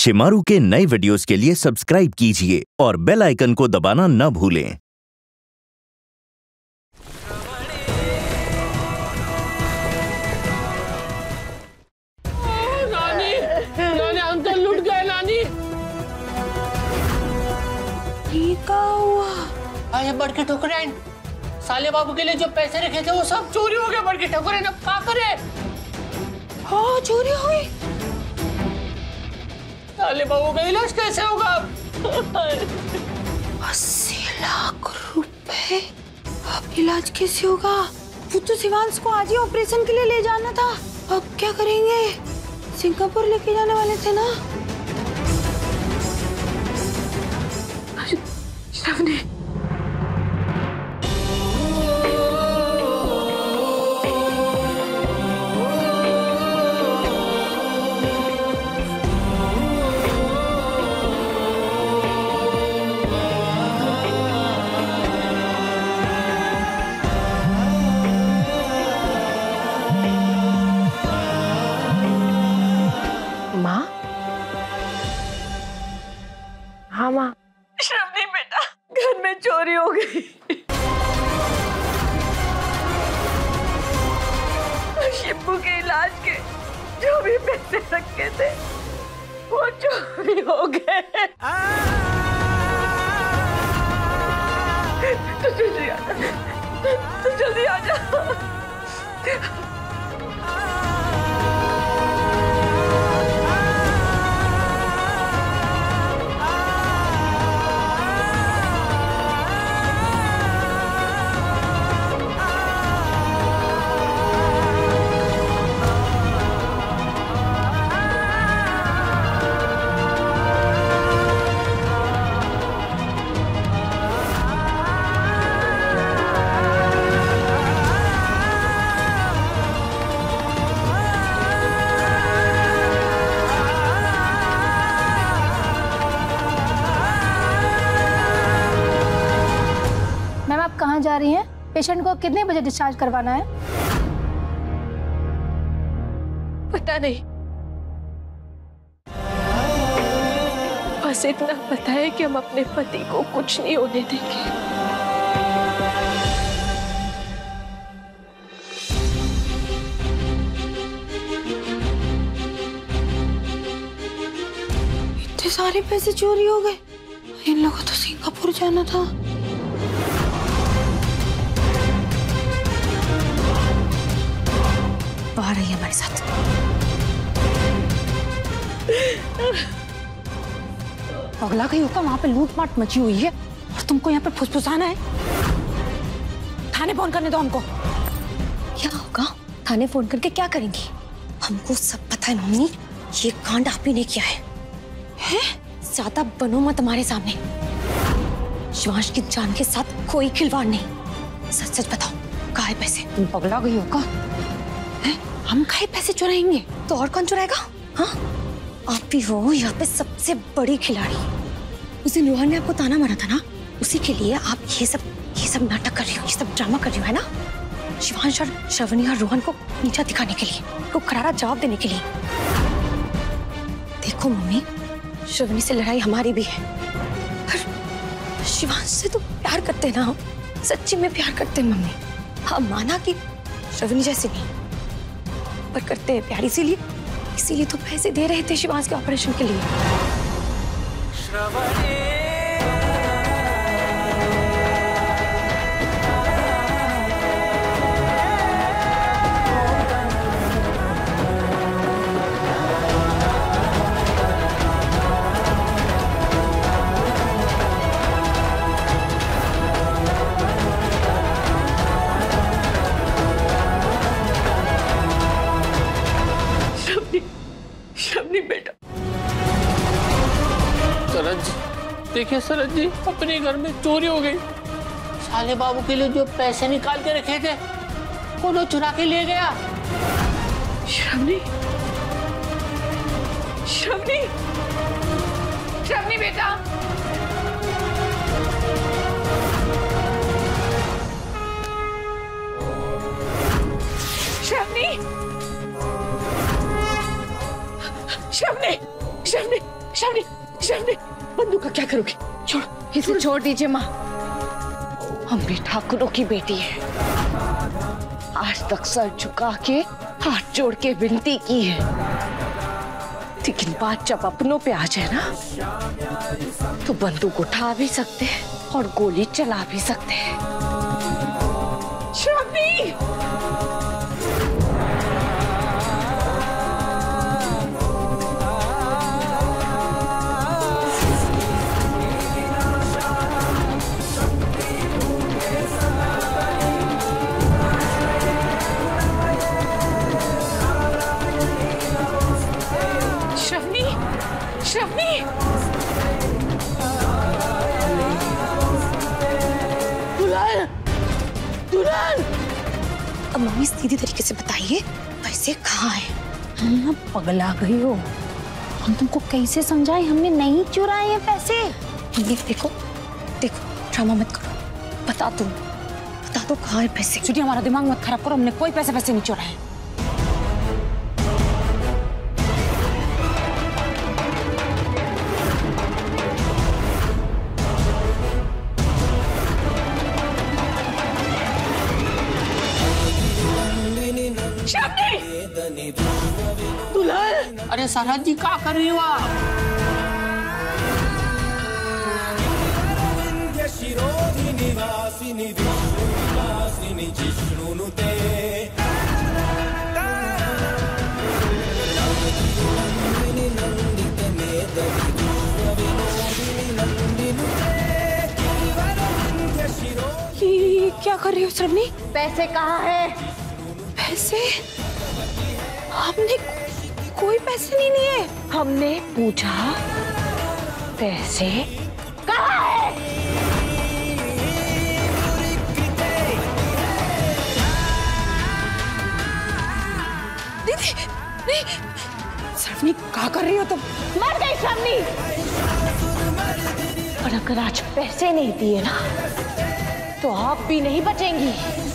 शेमारू के नए वीडियोस के लिए सब्सक्राइब कीजिए और बेल आइकन को दबाना न भूलें। नानी, नानी हम तो लूट गए नानी। क्या हुआ? अरे बढ़ के ठुकरे साले बाबू के लिए जो पैसे रखे थे वो सब चोरी हो गए। बढ़ के ठुकरे अब क्या करे? हाँ चोरी हुई। साले बाबू का इलाज कैसे होगा? 80 लाख रुपए। अब इलाज कैसे होगा? वो तो शिवांश को आज ही ऑपरेशन के लिए ले जाना था। अब क्या करेंगे? सिंगापुर लेके जाने वाले थे ना। श्रावणी, माँ? हाँ माँ। श्रावणी बेटा, घर में चोरी हो गई। शिब्बू के इलाज के जो भी पैसे रखे थे वो चोरी हो गए। तो जल्दी आ जा, तो जल्दी आ जा। कहाँ जा रही हैं? पेशेंट को कितने बजे डिस्चार्ज करवाना है? पता नहीं, बस इतना पता है कि हम अपने पति को कुछ नहीं होने देंगे। इतने सारे पैसे चोरी हो गए। इन लोगों को तो सिंगापुर जाना था। आ रही है हमारे साथ। पगला कहीं होगा, वहां पे लूटमाट मची हुई है और तुमको यहाँ पे फुसफुसाना है। थाने फोन करने दो हमको। क्या होगा? थाने फोन करके क्या करेंगी? हमको सब पता है मम्मी, ये कांड आप ही ने किया है। ज्यादा बनो मत हमारे सामने। शिवांश की जान के साथ कोई खिलवाड़ नहीं। सच सच बताओ, कहाँ है पैसे? तुम पगला गई होगा। हम खाए पैसे चुराएंगे तो और कौन चुराएगा? हाँ, आप ही हो यहाँ पे सबसे बड़ी खिलाड़ी। उस दिन रोहन ने आपको ताना मारा था ना, उसी के लिए आप ये सब नाटक कर रही हो, ये सब ड्रामा कर रही हो, है ना? शिवांश और श्रवणी और रोहन को नीचा दिखाने के लिए, को करारा जवाब देने के लिए। देखो मम्मी, श्रवणी से लड़ाई हमारी भी है, पर शिवांश से तो प्यार करते ना, सच्ची में प्यार करते हैं मम्मी। हाँ माना कि श्रवणी जैसे नहीं, पर करते हैं प्यार। इसीलिए तो पैसे दे रहे थे शिवांश के ऑपरेशन के लिए। शबनी बेटा। सरज जी, देखिए सरज जी, अपने घर में चोरी हो गई। साले बाबू के लिए जो पैसे निकाल के रखे थे वो लोग चुरा के ले गया। श्रवणी, श्रवणी, श्रवणी बेटा। श्रावणी, श्रावणी, बंदूक का क्या करोगे? छोड़, इसे छोड़ दीजिए माँ। हम भी ठाकुरों की बेटी है। आज तक सर झुका के हाथ जोड़ के विनती की है, लेकिन बात जब अपनों पे आ जाए ना, तो बंदूक उठा भी सकते हैं और गोली चला भी सकते हैं। श्रावणी, श्रावणी, दुल्हन, दुल्हन। अब मम्मी सीधी तरीके से बताइए, पैसे कहाँ हैं? हम पगला गई हो। हम तुमको कैसे समझाएं? हमने नहीं चुराए हैं पैसे। ये देखो, देखो, ड्रामा मत करो। बता दो कहाँ है पैसे। छुट्टी, हमारा दिमाग मत खराब करो। हमने कोई पैसे नहीं चुराए। दुल्हन, अरे सरहद जी क्या कर रही हो आप? ये क्या कर रही हो श्रावणी? पैसे कहाँ है? पैसे? हमने कोई पैसे नहीं लिए। हमने पूछा पैसे कहाँ है? दीदी, नहीं, श्रावणी क्या कर रही हो तुम? मर गई श्रावणी। और अगर आज पैसे नहीं दिए ना, तो आप भी नहीं बचेंगी।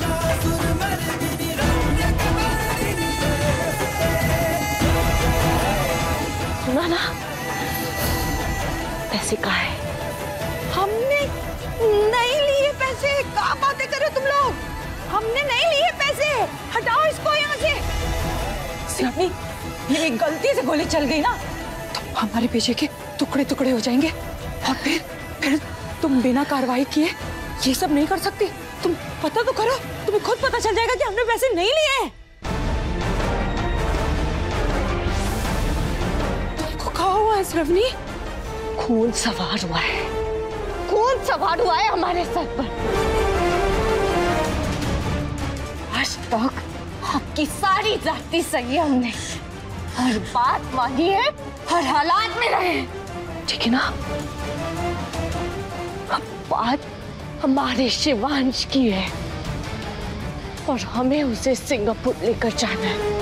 सुना ना, पैसे कहाँ है? हमने नहीं लिए पैसे। क्या बातें कर रहे हो तुम लोग? हमने नहीं लिए पैसे। हटाओ इसको यहाँ से। श्रावणी, ये गलती से गोली चल गई ना, तो हमारे पीछे के टुकड़े टुकड़े हो जाएंगे, और फिर तुम बिना कार्रवाई किए ये सब नहीं कर सकती। तुम पता तो करो, तुम्हें खुद पता चल जाएगा कि हमने पैसे नहीं लिए हैं। तुमको क्या हुआ है श्रावणी? खून सवार हुआ है, खून सवार हुआ है हमारे सर पर। आज तक आपकी सारी जाति सही है हमने, हर बात मानी है, हर हालात में रहे, ठीक है ना? अब बात हमारे शिवांश की है और हमें उसे सिंगापुर लेकर जाना है।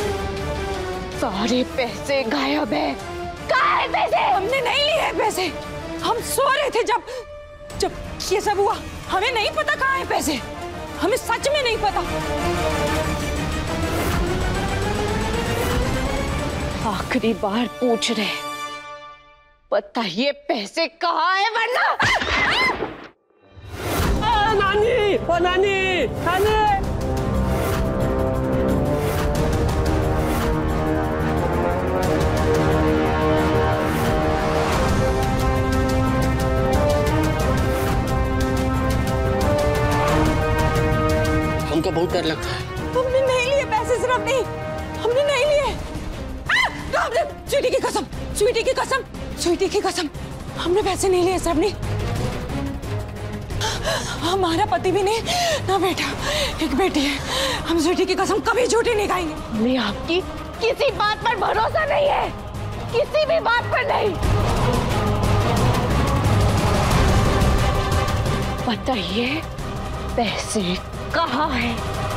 सारे पैसे गायब है। कहाँ है पैसे? हमने नहीं लिए हैं पैसे। हम सो रहे थे जब ये सब हुआ। हमें नहीं पता कहाँ है पैसे। हमें सच में नहीं पता। आखिरी बार पूछ रहे, बताइए पैसे कहाँ है, वरना नानी, ओ नानी, नानी। हमको बहुत डर लगता है। हमने नहीं लिए पैसे श्रावणी, हमने नहीं लिए। स्वीटी की कसम, स्वीटी की कसम, स्वीटी की कसम, हमने पैसे नहीं लिए श्रावणी। हमारा पति भी नहीं ना बेटा, एक बेटी है। हम स्वीटी की कसम कभी झूठी नहीं खाएंगे। हमें आपकी किसी बात पर भरोसा नहीं है, किसी भी बात पर नहीं। बताइए पैसे कहाँ है?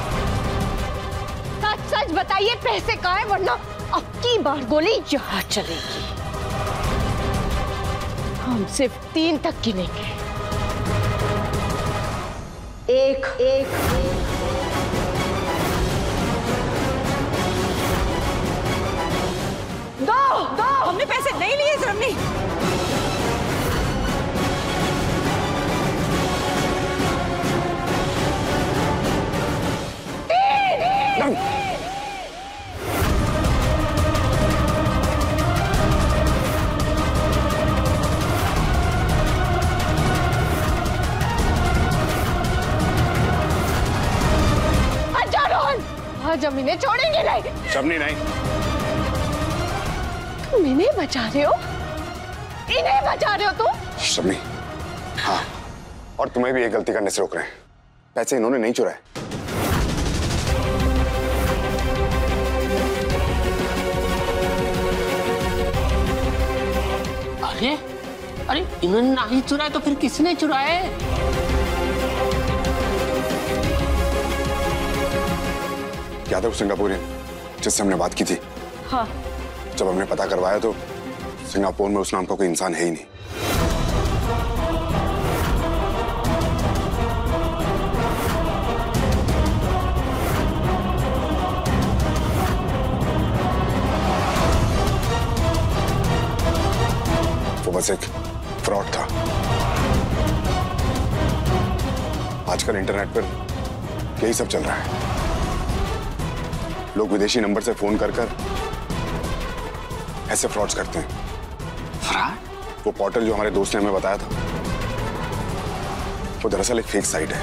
सच सच बताइए पैसे कहाँ है, वरना अब की बार गोली यहाँ चलेगी। हम सिर्फ 3 तक गिनेंगे। 1 1 2 2। हमने तूने पैसे नहीं लिए श्रवणी? जब इन्हें छोड़ेंगे नहीं। शबनी नहीं। तुम इन्हें बचा रहे हो? इन्हें बचा रहे हो तुम? शबनी, हाँ, और तुम्हें भी एक गलती करने से रोक रहे हैं। पैसे इन्होंने नहीं चुराए। अरे अरे इन्होंने ना ही चुराए तो फिर किसने चुराए? याद है वो सिंगापुरियन जिससे हमने बात की थी? हाँ। जब हमने पता करवाया तो सिंगापुर में उस नाम का कोई इंसान है ही नहीं। वो बस एक फ्रॉड था। आजकल इंटरनेट पर यही सब चल रहा है। लोग विदेशी नंबर से फोन कर ऐसे फ्रॉड्स करते हैं। फ्रॉड? वो पोर्टल जो हमारे दोस्त ने हमें बताया था वो दरअसल एक फेक साइट है।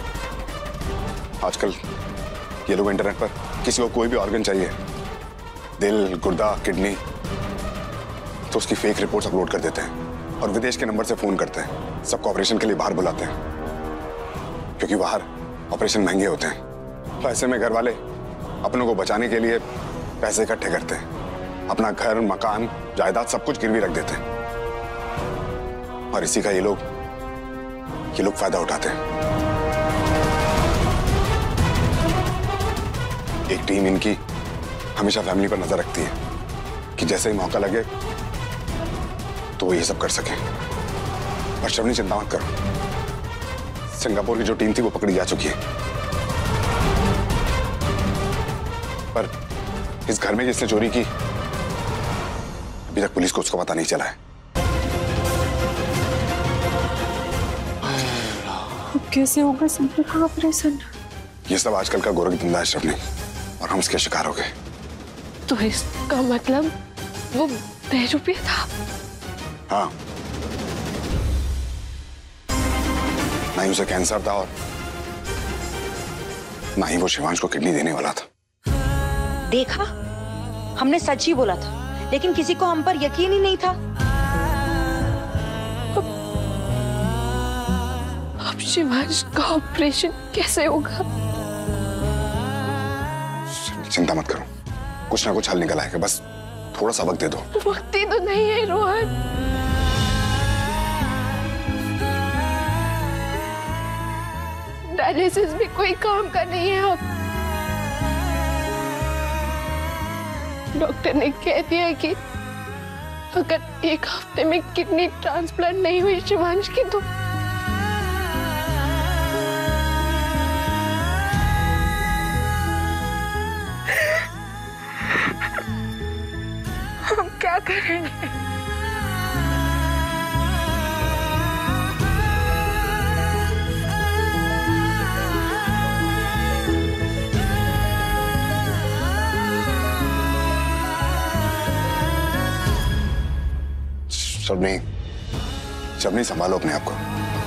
आजकल ये लोग इंटरनेट पर किसी को कोई भी ऑर्गन चाहिए, दिल, गुर्दा, किडनी, तो उसकी फेक रिपोर्ट्स अपलोड कर देते हैं और विदेश के नंबर से फोन करते हैं। सबको ऑपरेशन के लिए बाहर बुलाते हैं क्योंकि बाहर ऑपरेशन महंगे होते हैं। तो ऐसे में घर वाले अपनों को बचाने के लिए पैसे इकट्ठे करते हैं, अपना घर, मकान, जायदाद सब कुछ गिरवी रख देते हैं और इसी का ये लोग फायदा उठाते हैं। एक टीम इनकी हमेशा फैमिली पर नजर रखती है कि जैसे ही मौका लगे तो वो ये सब कर सके। पर शबनी, चिंता मत करो, सिंगापुर की जो टीम थी वो पकड़ी जा चुकी है। पर इस घर में जिसने चोरी की अभी तक पुलिस को उसका पता नहीं चला है। अब कैसे होगा संजू का ऑपरेशन? ये सब आजकल का गोरख धंधा है शबनी, और हम इसके शिकार हो गए। तो इसका मतलब वो बेरुपया था? हाँ, ना ही उसे कैंसर था और ना ही वो शिवांश को किडनी देने वाला था। देखा, हमने सच ही बोला था, लेकिन किसी को हम पर यकीन ही नहीं था। अब शिवांश का ऑपरेशन कैसे होगा? चिंता मत करो, कुछ ना कुछ हल निकल आएगा, बस थोड़ा सा वक्त दे दो। वक्त ही तो नहीं है रोहन। डायलिसिस भी कोई काम का नहीं है अब। डॉक्टर ने कह दिया कि अगर एक हफ्ते में किडनी ट्रांसप्लांट नहीं हुई शिवांश की तो हम क्या करेंगे? शबनी, संभालो अपने आप को।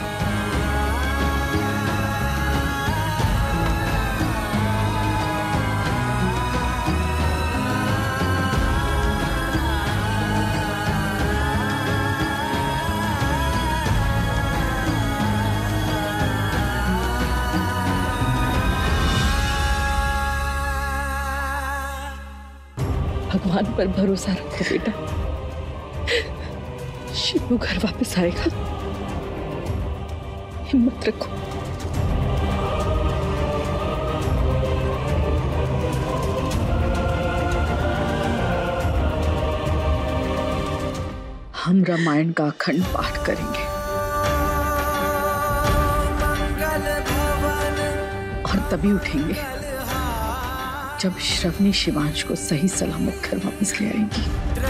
भगवान पर भरोसा रखो बेटा, शिवू घर वापस आएगा। हिम्मत रखो। हम रामायण का अखंड पाठ करेंगे और तभी उठेंगे जब श्रवणी शिवांश को सही सलामत घर वापस ले आएंगी।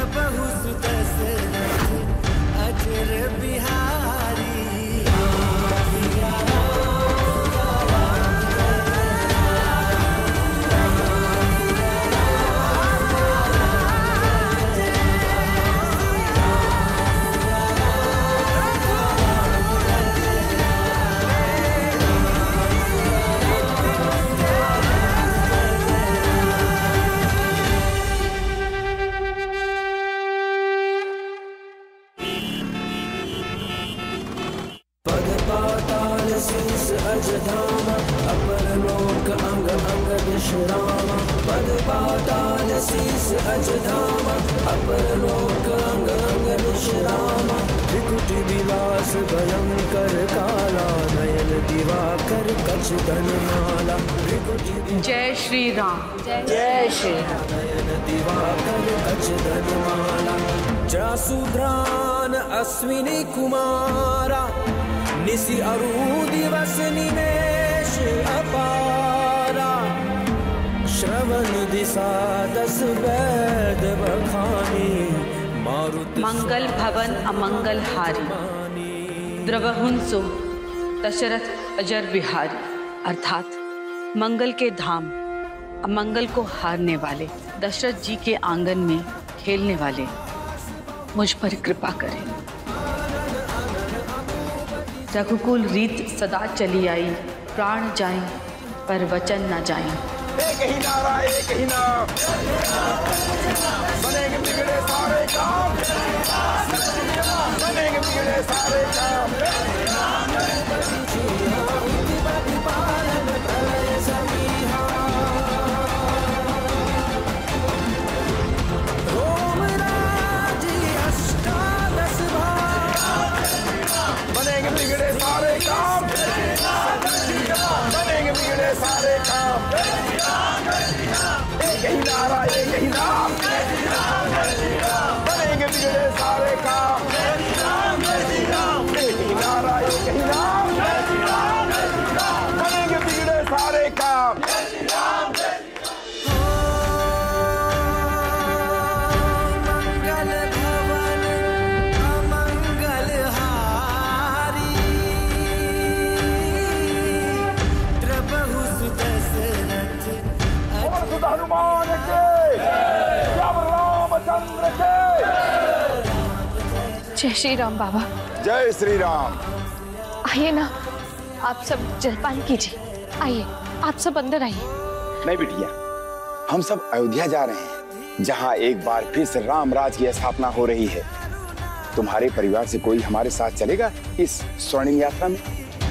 जय श्री राम। जय श्री राम। जासुद्रान अश्विनी कुमारा निशि अरु दिवस निमेष अपारा श्रवण दिशा दस वैद बखानी मारुति मंगल भवन अमंगल हारी द्रवहुंसो दशरथ अजर बिहारी, अर्थात मंगल के धाम अमंगल को हारने वाले दशरथ जी के आंगन में खेलने वाले मुझ पर कृपा करें। रघुकुल रीत सदा चली आई, प्राण जाएं पर वचन न जाएं। एक ही नारा एक ही नाम, बनेंगे बिगड़े सारे काम, बनेंगे बिगड़े सारे काम। बनेंगे बिगड़े सारे काम, बनेंगे बिगड़े सारे काम। एक ही नारा एक ही नाम, बनेंगे बिगड़े सारे काम। एक ही नारा एक ही नाम, बनेंगे बिगड़े सारे काम। हनुमान के, रामचंद्र के। जय श्री राम बाबा। जय श्री राम। आइए ना, आप सब जलपान कीजिए। आइए, आप सब अंदर आइए। नहीं बिटिया, हम सब अयोध्या जा रहे हैं, जहाँ एक बार फिर से राम राज की स्थापना हो रही है। तुम्हारे परिवार से कोई हमारे साथ चलेगा इस स्वर्णिम यात्रा में?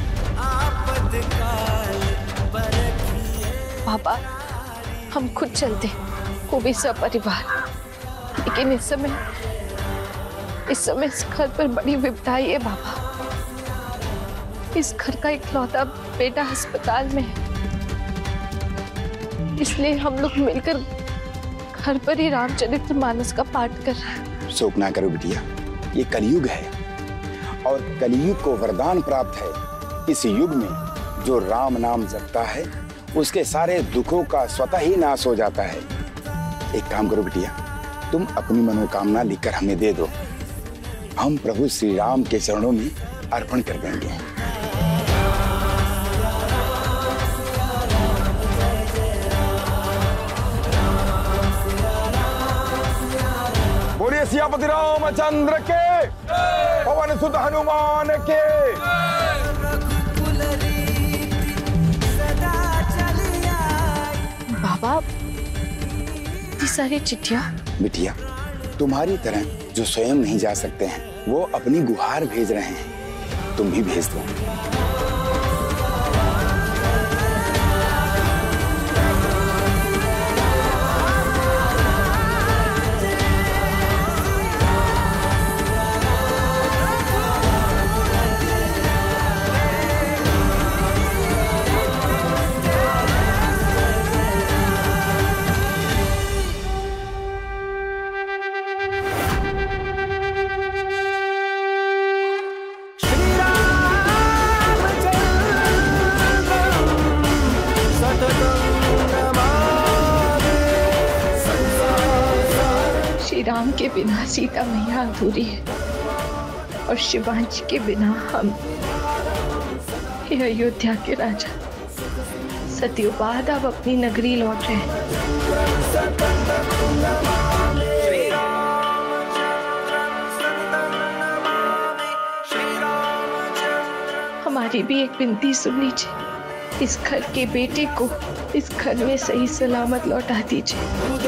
पापा, हम खुद चलते, वो भी सब परिवार। लेकिन इस समय इस घर पर बड़ी विपदाई है बाबा। इस घर का इकलौता बेटा अस्पताल में है, इसलिए हम लोग मिलकर घर पर ही रामचरितमानस का पाठ कर रहे हैं। शोक ना करो बिटिया, ये कलयुग है और कलयुग को वरदान प्राप्त है। इस युग में जो राम नाम जपता है उसके सारे दुखों का स्वतः ही नाश हो जाता है। एक काम करो बिटिया, तुम अपनी मनोकामना लिखकर हमें दे दो, हम प्रभु श्री राम के चरणों में अर्पण कर देंगे। बोलिए सियापति रामचंद्र के, पवन सुत हनुमान के। बाबा, ये सारी चिट्ठियाँ। बिटिया, तुम्हारी तरह जो स्वयं नहीं जा सकते हैं वो अपनी गुहार भेज रहे हैं, तुम भी भेज दो। श्री राम के बिना सीता मैया अधूरी है और शिवांश के बिना हम, ये अयोध्या के राजा, सदियों बाद अब अपनी नगरी लौट रहे हैं। हमारी भी एक विनती सुन लीजिए, इस घर के बेटे को इस घर में सही सलामत लौटा दीजिए।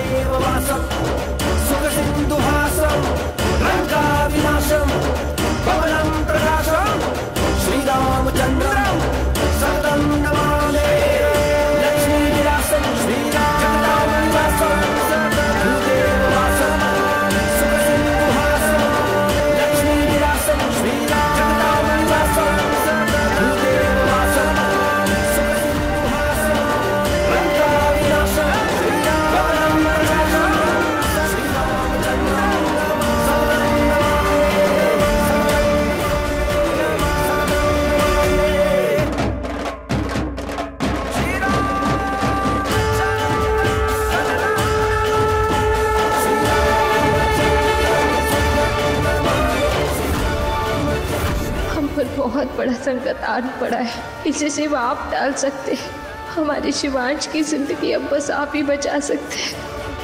बहुत बड़ा संकट आन पड़ा है, इसे सिर्फ आप टाल सकते हैं। हमारे शिवांश की जिंदगी अब बस आप ही बचा सकते हैं।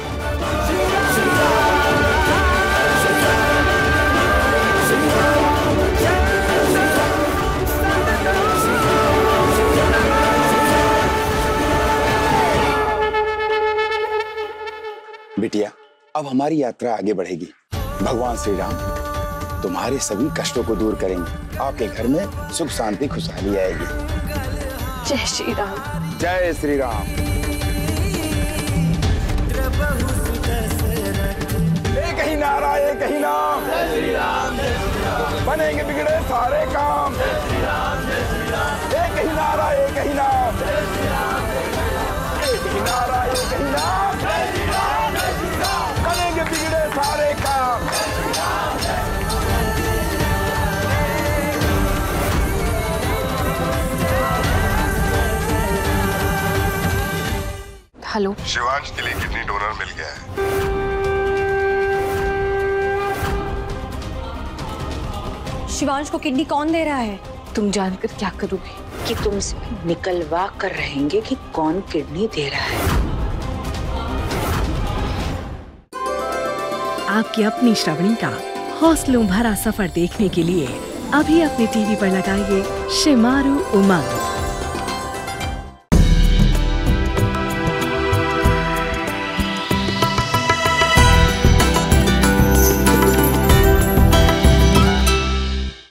बिटिया, अब हमारी यात्रा आगे बढ़ेगी। भगवान श्री राम तुम्हारे सभी कष्टों को दूर करेंगे। आपके घर में सुख शांति खुशहाली आएगी। जय श्री राम। जय श्री राम। एक ही नारा, एक ही नाम, जय श्री राम, जय श्री राम। बनेंगे बिगड़े सारे काम, जय श्री राम, जय श्री राम। एक ही नारा, एक ही नाम, जय श्री राम, जय श्री राम। एक ही नारा, एक ही नाम, जय श्री राम, जय श्री राम। बनेंगे बिगड़े सारे काम, जय श्री राम, जय श्री राम। हेलो, शिवांश के लिए किडनी डोनर मिल गया है। शिवांश को किडनी कौन दे रहा है? तुम जानकर क्या करोगे कि तुमसे निकलवा कर रहेंगे कि कौन किडनी दे रहा है। आपकी अपनी श्रवणी का हौसलों भरा सफर देखने के लिए अभी अपने टीवी पर लगाइए शेमारू उमंग।